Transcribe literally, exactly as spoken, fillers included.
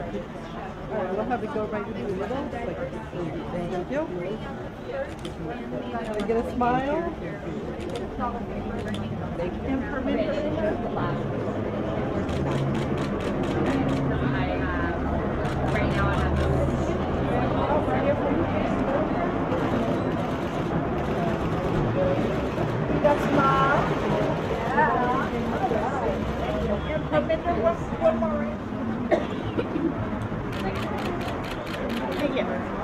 Alright, we'll have it go right through the middle. Like, thank you. Can I get a smile? Thank you. And Parminder Nagra. Right now I have You got smile? yeah. And Parminder, one, one more. Take it.